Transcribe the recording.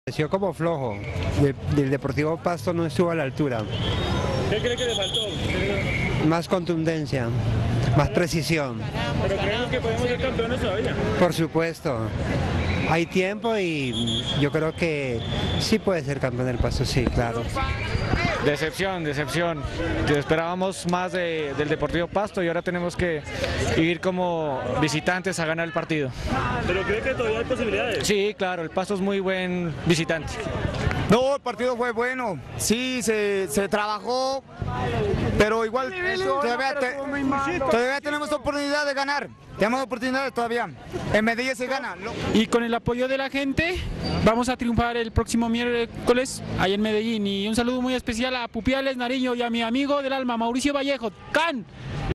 pareció como flojo. Del Deportivo Pasto no estuvo a la altura. ¿Qué cree que le faltó? Más contundencia, más precisión. Pero creemos que podemos ser campeones todavía. Por supuesto. Hay tiempo y yo creo que sí puede ser campeón del Pasto, sí, claro. Decepción. Esperábamos más del Deportivo Pasto y ahora tenemos que ir como visitantes a ganar el partido. ¿Pero cree que todavía hay posibilidades? Sí, claro, el Pasto es muy buen visitante. No, el partido fue bueno, sí, se trabajó, pero igual todavía tenemos oportunidad de ganar, tenemos oportunidades todavía, en Medellín se gana. Y con el apoyo de la gente vamos a triunfar el próximo miércoles ahí en Medellín. Y un saludo muy especial a Pupiales Nariño y a mi amigo del alma, Mauricio Vallejo, ¡Can!